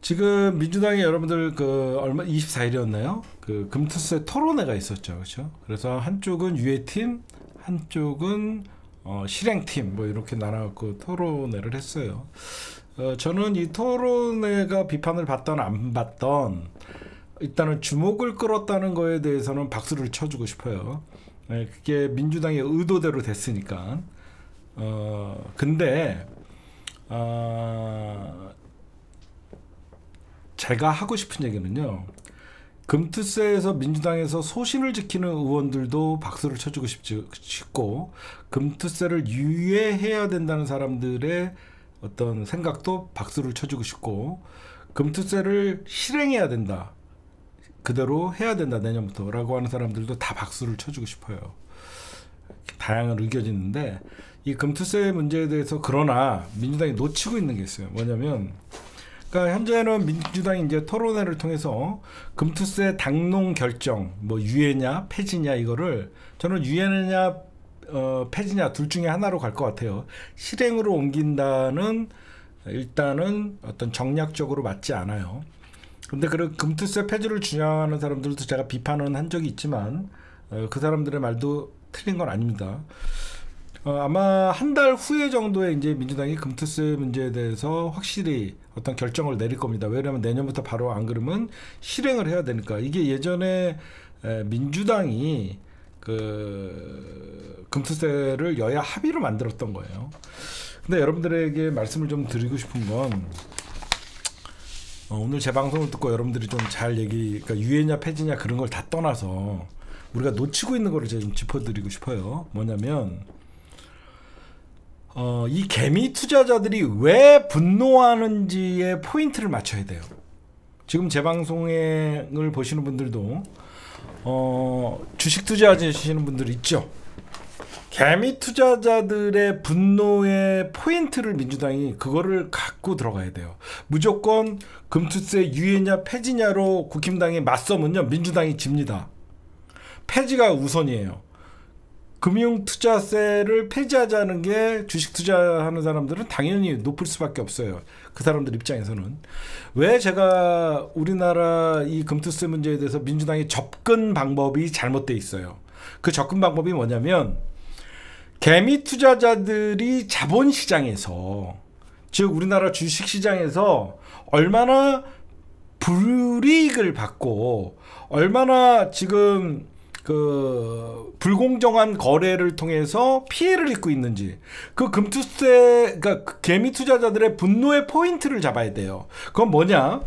지금 민주당이 여러분들 그 얼마 24일이었나요? 그 금투세 토론회가 있었죠, 그렇죠? 그래서 한쪽은 유예팀, 한쪽은 실행팀 뭐 이렇게 나눠갖고 토론회를 했어요. 저는 이 토론회가 비판을 받던 안 받던 일단은 주목을 끌었다는 거에 대해서는 박수를 쳐주고 싶어요. 그게 민주당의 의도대로 됐으니까. 근데 제가 하고 싶은 얘기는요. 금투세에서 민주당에서 소신을 지키는 의원들도 박수를 쳐주고 싶고 금투세를 유예해야 된다는 사람들의 어떤 생각도 박수를 쳐주고 싶고 금투세를 실행해야 된다. 그대로 해야 된다 내년부터 라고 하는 사람들도 다 박수를 쳐주고 싶어요. 다양한 의견이 있는데 이 금투세 문제에 대해서 그러나 민주당이 놓치고 있는 게 있어요. 뭐냐면 그러니까 현재는 민주당이 이제 토론회를 통해서 금투세 당론 결정 뭐 유예냐 폐지냐 이거를 저는 유예냐 폐지냐 둘 중에 하나로 갈 것 같아요. 실행으로 옮긴다는 일단은 어떤 정략적으로 맞지 않아요. 근데 그 금투세 폐지를 주장하는 사람들도 제가 비판은 한 적이 있지만 그 사람들의 말도 틀린 건 아닙니다. 아마 한 달 후에 정도에 이제 민주당이 금투세 문제에 대해서 확실히 어떤 결정을 내릴 겁니다. 왜냐하면 내년부터 바로 안 그러면 실행을 해야 되니까. 이게 예전에 민주당이 그 금투세를 여야 합의로 만들었던 거예요. 근데 여러분들에게 말씀을 좀 드리고 싶은 건 오늘 제 방송을 듣고 여러분들이 좀 잘 그러니까 유예냐 폐지냐 그런 걸 다 떠나서 우리가 놓치고 있는 거를 제가 좀 짚어드리고 싶어요. 뭐냐면 이 개미 투자자들이 왜 분노하는지에 포인트를 맞춰야 돼요. 지금 제 방송을 보시는 분들도 주식 투자하시는 분들 있죠. 개미 투자자들의 분노의 포인트를 민주당이 그거를 갖고 들어가야 돼요. 무조건 금투세 유예냐 폐지냐로 국힘당이 맞서면요 민주당이 집니다. 폐지가 우선이에요. 금융투자세를 폐지하자는 게 주식 투자하는 사람들은 당연히 높을 수밖에 없어요. 그 사람들 입장에서는. 왜 제가 우리나라 이 금투세 문제에 대해서 민주당의 접근 방법이 잘못되어 있어요. 그 접근 방법이 뭐냐면 개미 투자자들이 자본시장에서 즉 우리나라 주식시장에서 얼마나 불이익을 받고 얼마나 지금 그 불공정한 거래를 통해서 피해를 입고 있는지 그 금투세 그러니까 그 개미 투자자들의 분노의 포인트를 잡아야 돼요. 그건 뭐냐?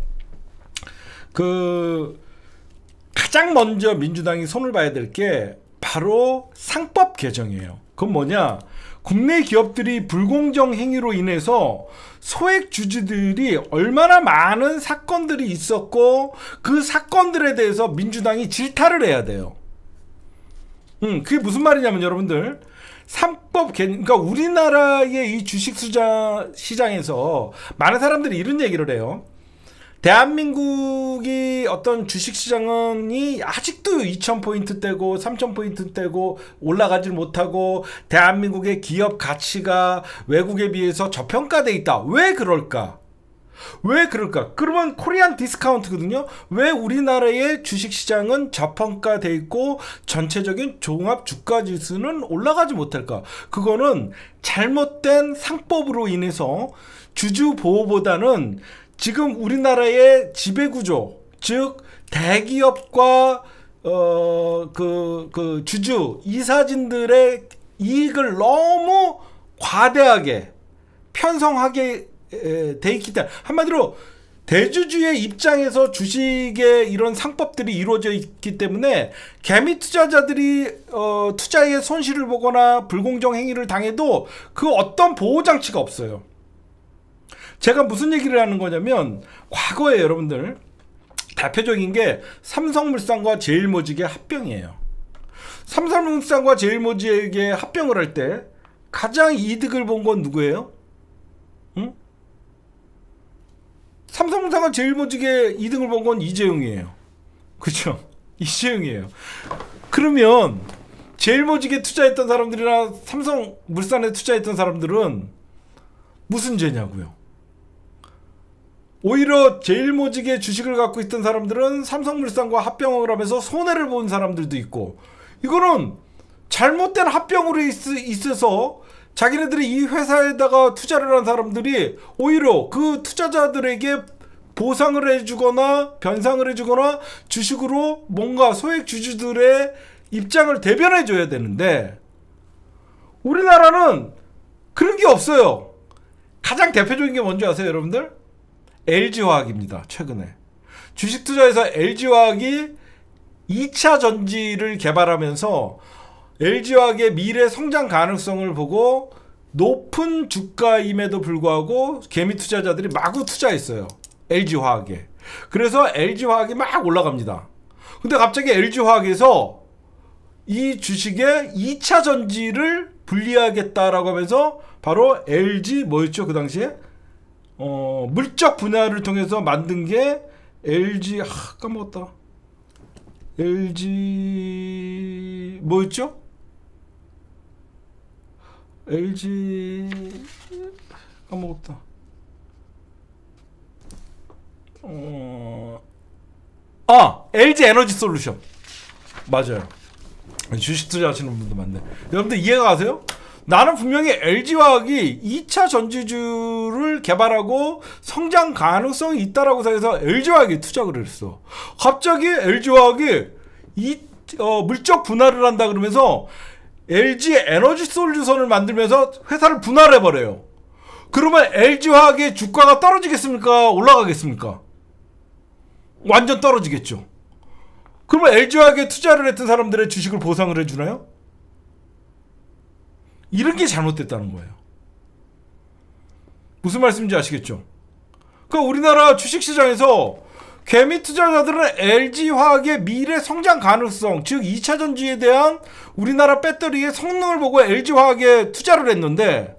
그 가장 먼저 민주당이 손을 봐야 될 게 바로 상법 개정이에요. 그건 뭐냐? 국내 기업들이 불공정 행위로 인해서 소액 주주들이 얼마나 많은 사건들이 있었고 그 사건들에 대해서 민주당이 질타를 해야 돼요. 그게 무슨 말이냐면 여러분들 상법 그러니까 우리나라의 이 주식 시장에서 많은 사람들이 이런 얘기를 해요. 대한민국이 어떤 주식시장이 아직도 2000포인트대고 3000포인트대고 올라가질 못하고 대한민국의 기업 가치가 외국에 비해서 저평가돼 있다. 왜 그럴까? 왜 그럴까? 그러면 코리안 디스카운트거든요. 왜 우리나라의 주식시장은 저평가돼 있고 전체적인 종합 주가지수는 올라가지 못할까? 그거는 잘못된 상법으로 인해서 주주 보호보다는 지금 우리나라의 지배구조, 즉 대기업과 그 주주 이사진들의 이익을 너무 과대하게 편성하게 돼 있기 때문에 한마디로 대주주의 입장에서 주식의 이런 상법들이 이루어져 있기 때문에 개미 투자자들이 투자에 손실을 보거나 불공정 행위를 당해도 그 어떤 보호장치가 없어요. 제가 무슨 얘기를 하는 거냐면 과거에 여러분들 대표적인 게 삼성물산과 제일모직의 합병이에요. 삼성물산과 제일모직의 합병을 할 때 가장 이득을 본 건 누구예요? 응? 삼성물산과 제일모직의 이득을 본 건 이재용이에요. 그렇죠? 이재용이에요. 그러면 제일모직에 투자했던 사람들이나 삼성물산에 투자했던 사람들은 무슨 죄냐고요? 오히려 제일모직의 주식을 갖고 있던 사람들은 삼성물산과 합병을 하면서 손해를 본 사람들도 있고, 이거는 잘못된 합병으로 있어서 자기네들이 이 회사에다가 투자를 한 사람들이 오히려 그 투자자들에게 보상을 해주거나 변상을 해주거나 주식으로 뭔가 소액 주주들의 입장을 대변해줘야 되는데, 우리나라는 그런 게 없어요. 가장 대표적인 게 뭔지 아세요, 여러분들? LG화학입니다. 최근에 주식 투자에서 LG화학이 2차 전지를 개발하면서 LG화학의 미래 성장 가능성을 보고 높은 주가임에도 불구하고 개미 투자자들이 마구 투자했어요. LG화학에. 그래서 LG화학이 막 올라갑니다. 근데 갑자기 LG화학에서 이 주식에 2차 전지를 분리하겠다라고 하면서 바로 LG 뭐였죠? 그 당시에? 물적 분할을 통해서 만든 게 LG, 까먹었다. LG 뭐였죠? LG 까먹었다. LG 에너지 솔루션. 맞아요. 주식 투자하시는 분도 많네. 여러분들 이해가 가세요? 나는 분명히 LG화학이 2차 전지주를 개발하고 성장 가능성이 있다라고 생각해서 LG화학에 투자를 했어. 갑자기 LG화학이 물적 분할을 한다 그러면서 LG 에너지 솔루션을 만들면서 회사를 분할해버려요. 그러면 LG화학의 주가가 떨어지겠습니까? 올라가겠습니까? 완전 떨어지겠죠. 그러면 LG화학에 투자를 했던 사람들의 주식을 보상을 해주나요? 이런 게 잘못됐다는 거예요. 무슨 말씀인지 아시겠죠? 그러니까 우리나라 주식시장에서 개미 투자자들은 LG화학의 미래 성장 가능성, 즉 2차 전지에 대한 우리나라 배터리의 성능을 보고 LG화학에 투자를 했는데,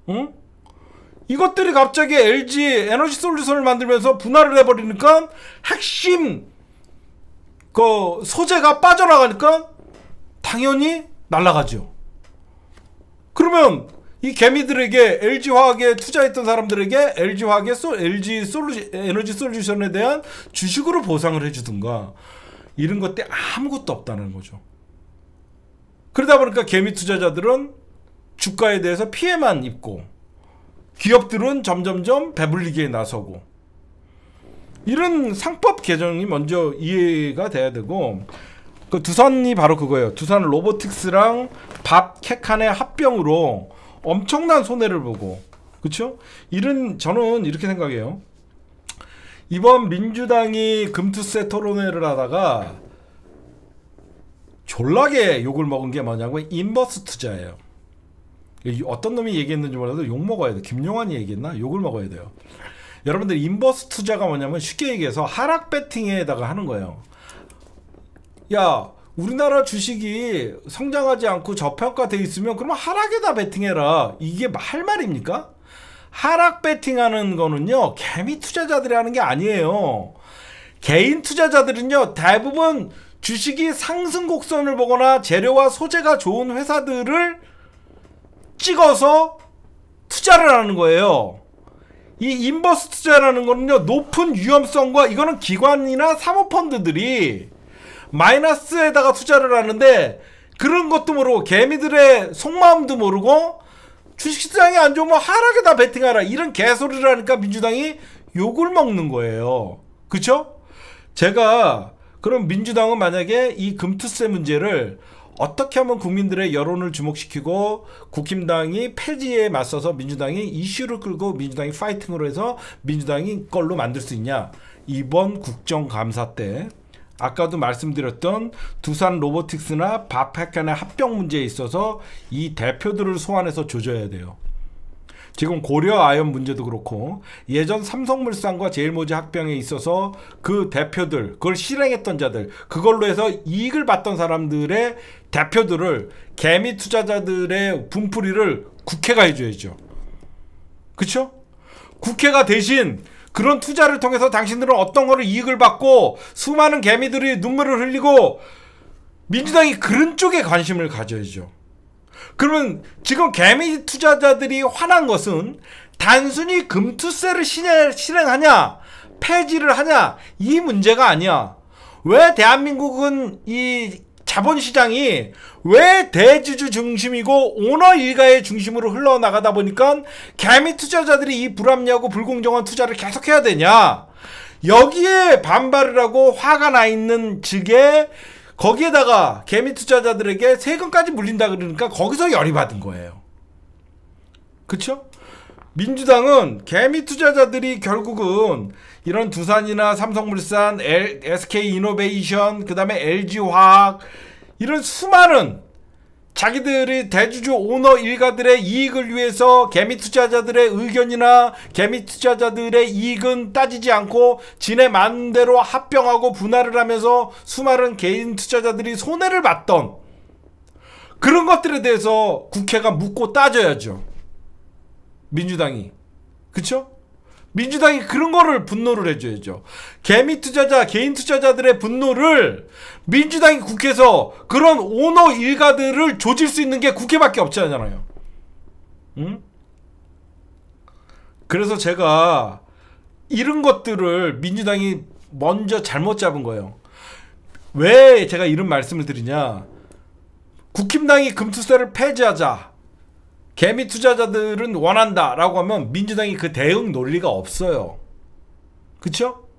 이것들이 갑자기 LG 에너지 솔루션을 만들면서 분할을 해버리니까 핵심 그 소재가 빠져나가니까 당연히 날아가죠. 그러면 이 개미들에게 LG화학에 투자했던 사람들에게 LG화학의 에너지 솔루션에 대한 주식으로 보상을 해주든가 이런 것들 아무것도 없다는 거죠. 그러다 보니까 개미 투자자들은 주가에 대해서 피해만 입고 기업들은 점점점 배불리기에 나서고, 이런 상법 개정이 먼저 이해가 돼야 되고, 그 두산이 바로 그거예요. 두산 로보틱스랑 밥캐칸의 합병으로 엄청난 손해를 보고, 그쵸? 저는 이렇게 생각해요. 이번 민주당이 금투세 토론회를 하다가 졸라게 욕을 먹은 게 뭐냐고, 인버스 투자예요. 어떤 놈이 얘기했는지 몰라도 욕 먹어야 돼. 김용환이 얘기했나? 욕을 먹어야 돼요. 여러분들, 인버스 투자가 뭐냐면 쉽게 얘기해서 하락 배팅에다가 하는 거예요. 야, 우리나라 주식이 성장하지 않고 저평가돼 있으면 그러면 하락에다 베팅해라. 이게 할 말입니까? 하락 베팅하는 거는요, 개미 투자자들이 하는 게 아니에요. 개인 투자자들은요, 대부분 주식이 상승 곡선을 보거나 재료와 소재가 좋은 회사들을 찍어서 투자를 하는 거예요. 이 인버스 투자라는 거는요, 높은 위험성과, 이거는 기관이나 사모펀드들이 마이너스에다가 투자를 하는데, 그런 것도 모르고 개미들의 속마음도 모르고 주식시장이 안 좋으면 하락에다 베팅하라, 이런 개소리를 하니까 민주당이 욕을 먹는 거예요. 그쵸? 그럼 민주당은 만약에 이 금투세 문제를 어떻게 하면 국민들의 여론을 주목시키고 국힘당이 폐지에 맞서서 민주당이 이슈를 끌고 민주당이 파이팅으로 해서 민주당이 걸로 만들 수 있냐, 이번 국정감사 때 아까도 말씀드렸던 두산 로보틱스나 밥캐칸의 합병 문제에 있어서 이 대표들을 소환해서 조져야 돼요. 지금 고려 아연 문제도 그렇고, 예전 삼성물산과 제일모직 합병에 있어서 그 대표들, 그걸 실행했던 자들, 그걸로 해서 이익을 봤던 사람들의 대표들을, 개미 투자자들의 분풀이를 국회가 해줘야죠. 그쵸? 국회가 대신 그런 투자를 통해서 당신들은 어떤 거를 이익을 받고 수많은 개미들이 눈물을 흘리고, 민주당이 그런 쪽에 관심을 가져야죠. 그러면 지금 개미 투자자들이 화난 것은 단순히 금투세를 실행하냐, 폐지를 하냐 이 문제가 아니야. 왜 대한민국은 이 자본시장이 왜 대주주 중심이고 오너 일가의 중심으로 흘러나가다 보니까 개미 투자자들이 이 불합리하고 불공정한 투자를 계속해야 되냐. 여기에 반발을 하고 화가 나 있는 측에 거기에다가 개미 투자자들에게 세금까지 물린다 그러니까 거기서 열이 받은 거예요. 그쵸? 민주당은 개미 투자자들이 결국은 이런 두산이나 삼성물산, SK이노베이션, 그 다음에 LG화학 이런 수많은 자기들이 대주주 오너 일가들의 이익을 위해서 개미 투자자들의 의견이나 개미 투자자들의 이익은 따지지 않고 지네 마음대로 합병하고 분할을 하면서 수많은 개인 투자자들이 손해를 봤던 그런 것들에 대해서 국회가 묻고 따져야죠. 민주당이. 그쵸? 민주당이 그런 거를 분노를 해줘야죠. 개미 투자자, 개인 투자자들의 분노를 민주당이 국회에서 그런 오너 일가들을 조질 수 있는 게 국회밖에 없잖아요. 응? 그래서 제가 이런 것들을 민주당이 먼저 잘못 잡은 거예요. 왜 제가 이런 말씀을 드리냐. 국힘당이 금투세를 폐지하자. 개미 투자자들은 원한다 라고 하면 민주당이 그 대응 논리가 없어요. 그쵸?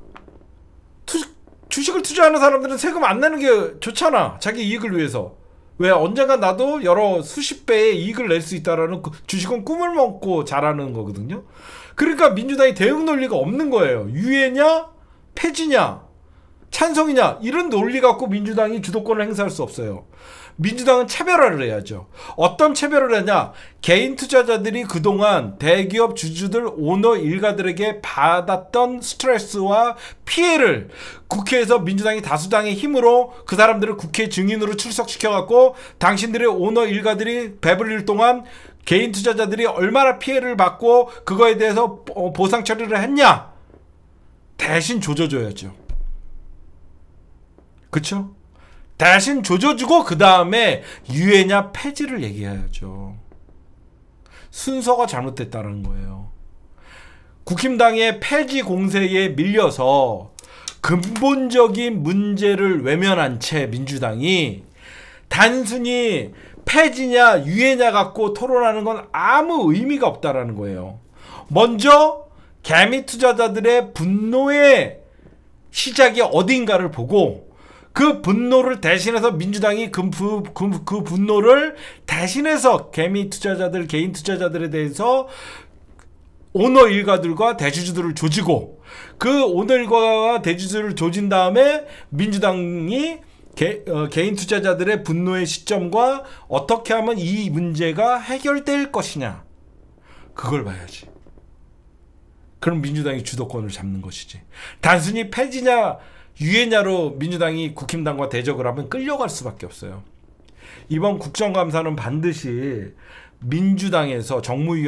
주식을 투자하는 사람들은 세금 안 내는 게 좋잖아. 자기 이익을 위해서. 왜 언젠가 나도 여러 수십 배의 이익을 낼 수 있다라는 주식은 꿈을 먹고 자라는 거거든요. 그러니까 민주당이 대응 논리가 없는 거예요. 유예냐 폐지냐 찬성이냐 이런 논리 갖고 민주당이 주도권을 행사할 수 없어요. 민주당은 차별화를 해야죠. 어떤 차별을 하냐. 개인 투자자들이 그동안 대기업 주주들 오너 일가들에게 받았던 스트레스와 피해를 국회에서 민주당이 다수당의 힘으로 그 사람들을 국회 증인으로 출석시켜갖고 당신들의 오너 일가들이 배불릴 동안 개인 투자자들이 얼마나 피해를 받고 그거에 대해서 보상 처리를 했냐. 대신 조져줘야죠. 그쵸? 대신 조져주고 그 다음에 유예냐 폐지를 얘기해야죠. 순서가 잘못됐다는 거예요. 국힘당의 폐지 공세에 밀려서 근본적인 문제를 외면한 채 민주당이 단순히 폐지냐 유예냐 갖고 토론하는 건 아무 의미가 없다라는 거예요. 먼저 개미 투자자들의 분노의 시작이 어딘가를 보고 그 분노를 대신해서 민주당이 그 분노를 대신해서 개미 투자자들, 개인 투자자들에 대해서 오너 일가들과 대주주들을 조지고 그 오너 일가와 대주주를 조진 다음에 민주당이 개인 투자자들의 분노의 시점과 어떻게 하면 이 문제가 해결될 것이냐 그걸 봐야지. 그럼 민주당이 주도권을 잡는 것이지. 단순히 폐지냐 유예냐로 민주당이 국힘당과 대적을 하면 끌려갈 수밖에 없어요. 이번 국정감사는 반드시 민주당에서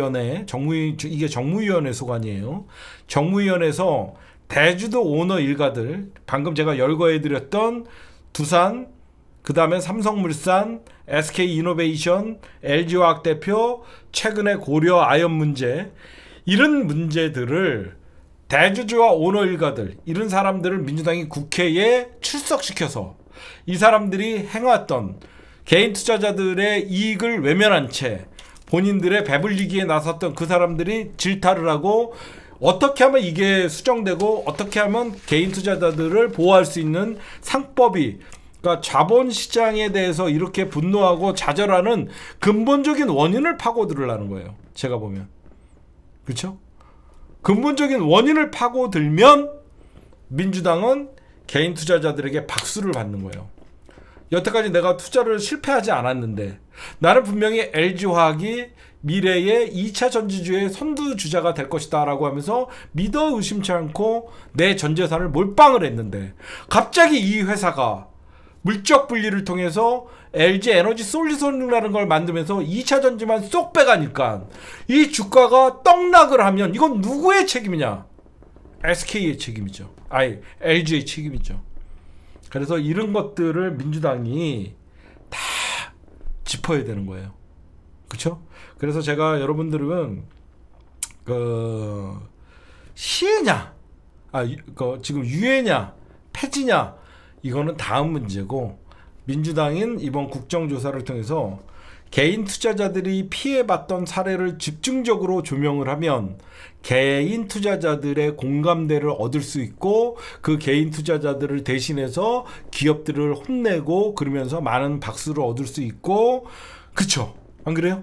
이게 정무위원회 소관이에요. 정무위원회에서 대주도 오너 일가들 방금 제가 열거해드렸던 두산, 그 다음에 삼성물산, SK이노베이션, LG화학 대표, 최근에 고려 아연 문제 이런 문제들을 대주주와 오너 일가들 이런 사람들을 민주당이 국회에 출석시켜서 이 사람들이 행했던 개인 투자자들의 이익을 외면한 채 본인들의 배불리기에 나섰던 그 사람들이 질타를 하고 어떻게 하면 이게 수정되고 어떻게 하면 개인 투자자들을 보호할 수 있는 상법이 그러니까 자본시장에 대해서 이렇게 분노하고 좌절하는 근본적인 원인을 파고들으려는 거예요. 제가 보면. 그렇죠? 근본적인 원인을 파고들면 민주당은 개인 투자자들에게 박수를 받는 거예요. 여태까지 내가 투자를 실패하지 않았는데 나는 분명히 LG화학이 미래의 2차 전지주의 선두주자가 될 것이다 라고 하면서 믿어 의심치 않고 내 전재산을 몰빵을 했는데 갑자기 이 회사가 물적 분리를 통해서 LG 에너지 솔루션이라는 걸 만들면서 2차 전지만 쏙 빼가니까 이 주가가 떡락을 하면 이건 누구의 책임이냐? SK의 책임이죠. 아니 LG의 책임이죠. 그래서 이런 것들을 민주당이 다 짚어야 되는 거예요. 그렇죠? 그래서 제가 여러분들은 시혜냐 지금 유예냐 폐지냐 이거는 다음 문제고, 민주당은 이번 국정조사를 통해서 개인 투자자들이 피해봤던 사례를 집중적으로 조명을 하면 개인 투자자들의 공감대를 얻을 수 있고, 그 개인 투자자들을 대신해서 기업들을 혼내고 그러면서 많은 박수를 얻을 수 있고, 그쵸? 안 그래요?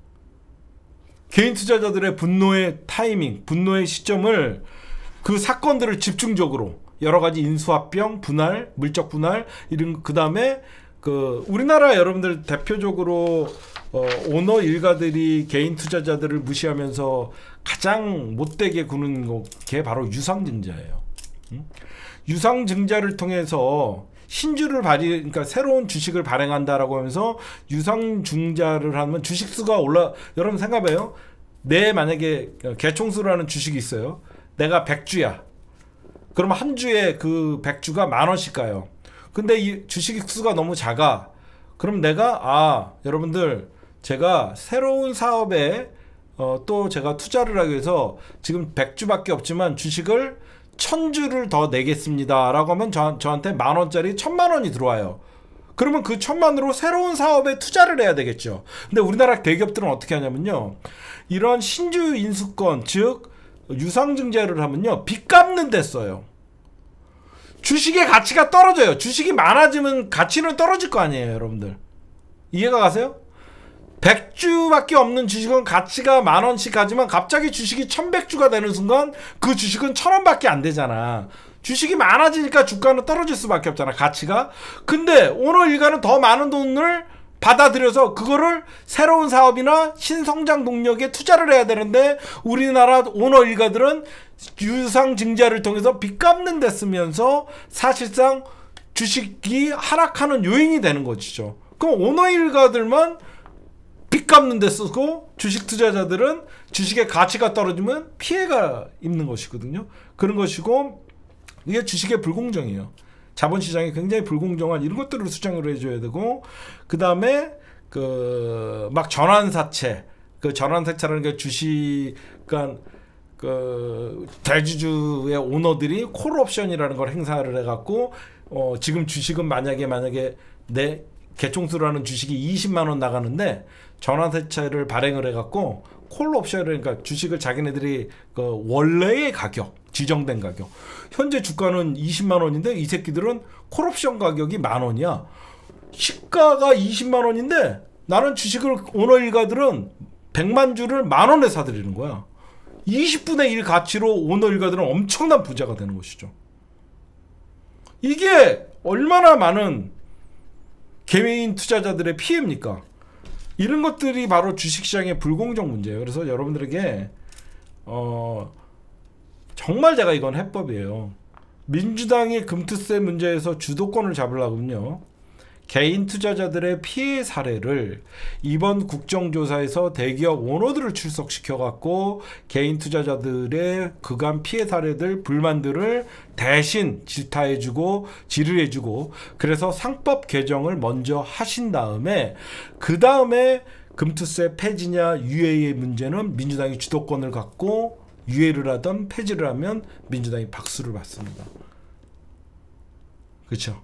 개인 투자자들의 분노의 타이밍, 분노의 시점을, 그 사건들을 집중적으로 여러 가지 인수합병, 분할, 물적 분할 이런, 그 다음에 우리나라 여러분들 대표적으로 오너 일가들이 개인 투자자들을 무시하면서 가장 못되게 구는 게 바로 유상증자예요. 유상증자를 통해서 신주를 그러니까 새로운 주식을 발행한다라고 하면서 유상증자를 하면 주식수가 여러분 생각해요. 만약에 개총수라는 주식이 있어요. 내가 100주야. 그럼 한 주에 그 100주가 10,000원씩 가요. 근데 이 주식 수가 너무 작아. 그럼 내가 여러분들 제가 새로운 사업에 또 제가 투자를 하기 위해서 지금 100주밖에 없지만 주식을 1000주를 더 내겠습니다 라고 하면 저한테 10,000원짜리 10,000,000원이 들어와요. 그러면 그 1,000,000원으로 새로운 사업에 투자를 해야 되겠죠. 근데 우리나라 대기업들은 어떻게 하냐면요, 이런 신주 인수권, 즉 유상증자를 하면요 빚 갚는 데 써요. 주식의 가치가 떨어져요. 주식이 많아지면 가치는 떨어질 거 아니에요, 여러분들. 이해가 가세요? 100주밖에 없는 주식은 가치가 10,000원씩 가지만 갑자기 주식이 1100주가 되는 순간 그 주식은 1,000원밖에 안 되잖아. 주식이 많아지니까 주가는 떨어질 수밖에 없잖아, 가치가. 근데 오너 일가는 더 많은 돈을 받아들여서 그거를 새로운 사업이나 신성장 동력에 투자를 해야 되는데, 우리나라 오너 일가들은 유상증자를 통해서 빚 갚는 데 쓰면서 사실상 주식이 하락하는 요인이 되는 것이죠. 그럼 오너 일가들만 빚 갚는 데 쓰고 주식 투자자들은 주식의 가치가 떨어지면 피해가 있는 것이거든요. 그런 것이고, 이게 주식의 불공정이에요. 자본시장이 굉장히 불공정한 이런 것들을 수정을 해줘야 되고, 그 다음에 막 전환사채, 전환사채라는 게 주식, 그러니까 대주주의 오너들이 콜옵션이라는 걸 행사를 해갖고, 지금 주식은 만약에 내 개총수라는 주식이 20만원 나가는데 전환사채를 발행을 해갖고 콜옵션을, 그러니까 주식을 자기네들이 원래의 가격, 지정된 가격, 현재 주가는 20만원인데 이 새끼들은 콜옵션 가격이 10,000원이야. 시가가 20만원인데 나는 주식을, 오너 일가들은 100만 주를 10,000원에 사들이는 거야. 20분의 1 가치로 오너 일가들은 엄청난 부자가 되는 것이죠. 이게 얼마나 많은 개인 투자자들의 피해입니까? 이런 것들이 바로 주식시장의 불공정 문제예요. 그래서 여러분들에게 정말 제가 이건 해법이에요. 민주당이 금투세 문제에서 주도권을 잡으려면요, 개인 투자자들의 피해 사례를 이번 국정조사에서 대기업 오너들을 출석시켜갖고 개인 투자자들의 그간 피해 사례들, 불만들을 대신 질타해주고 질의해주고, 그래서 상법 개정을 먼저 하신 다음에 그 다음에 금투세 폐지냐 유예의 문제는 민주당이 주도권을 갖고 유예를 하던 폐지를 하면 민주당이 박수를 받습니다. 그렇죠?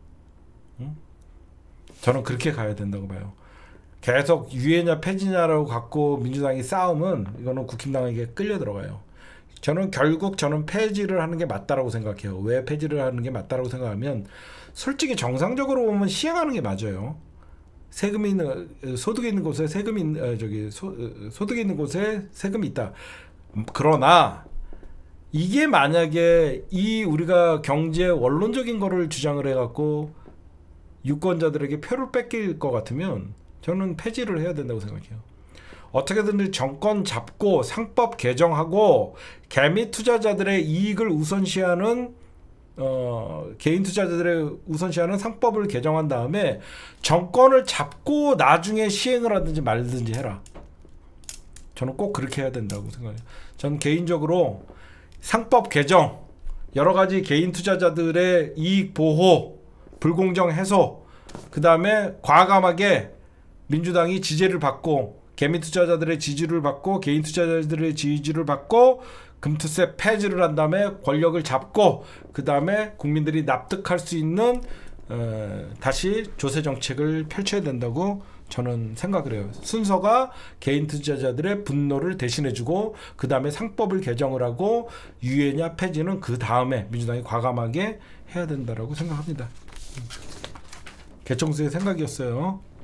저는 그렇게 가야 된다고 봐요. 계속 유예냐 폐지냐라고 갖고 민주당이 싸우면 이거는 국힘당에게 끌려 들어가요. 저는 결국 폐지를 하는 게 맞다라고 생각해요. 왜 폐지를 하는 게 맞다라고 생각하면, 솔직히 정상적으로 보면 시행하는 게 맞아요. 세금이 있는, 소득이 있는 곳에 소득이 있는 곳에 세금이 있다. 그러나 이게 만약에 우리가 경제 원론적인 거를 주장을 해갖고 유권자들에게 표를 뺏길 것 같으면 저는 폐지를 해야 된다고 생각해요. 어떻게든 정권 잡고 상법 개정하고 개미 투자자들의 이익을 우선시하는 개인 투자자들의 우선시하는 상법을 개정한 다음에 정권을 잡고 나중에 시행을 하든지 말든지 해라. 저는 꼭 그렇게 해야 된다고 생각해요. 저는 개인적으로 상법 개정, 여러 가지 개인 투자자들의 이익 보호, 불공정 해소, 그 다음에 과감하게 민주당이 지지를 받고 개미 투자자들의 지지를 받고 개인 투자자들의 지지를 받고 금투세 폐지를 한 다음에 권력을 잡고 그 다음에 국민들이 납득할 수 있는 다시 조세 정책을 펼쳐야 된다고 저는 생각을 해요. 순서가 개인 투자자들의 분노를 대신해주고 그 다음에 상법을 개정을 하고 유예냐 폐지는 그 다음에 민주당이 과감하게 해야 된다라고 생각합니다. 개청수의 생각이었어요.